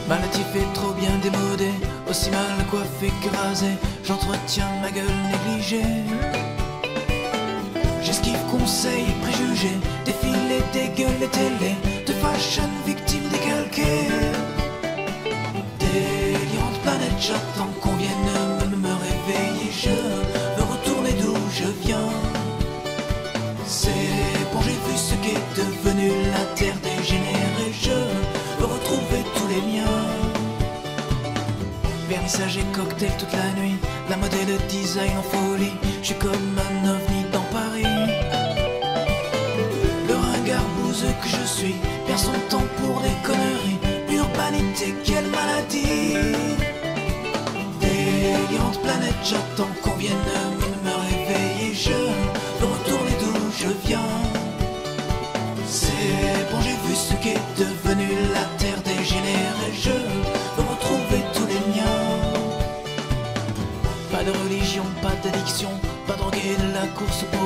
Malatif et trop bien démodé, aussi mal coiffé que rasé, j'entretiens ma gueule négligée. J'esquive conseils et préjugés, défilés, dégueules et télé, de fashion victime décalquée. Délirante planète, j'attends qu'on vienne me réveiller. Je veux retourner d'où je viens. C'est bon, j'ai vu ce qu'est devenu la terre dégénérée. Je veux retrouver tous les miens. Vernissage et cocktail toute la nuit, la mode et le design en folie. Je suis comme un ovni dans Paris. Le ringard bouseux que je suis perd son temps pour des conneries. Urbanité, quelle maladie. Délirante planète, j'attends qu'on vienne me réveiller. Je veux retourner d'où je viens. C'est bon, j'ai vu ce qu'est devenu la terre dégénérée. Je veux retrouver tous les miens. Pas de religion, pas d'addiction, pas drogué de la course pour